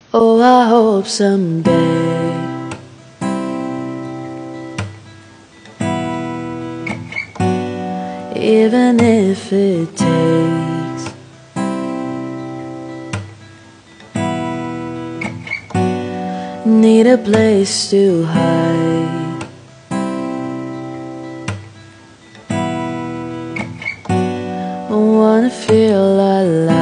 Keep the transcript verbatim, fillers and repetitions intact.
Oh, I hope someday even if it takes need a place to hide. I wanna feel alive.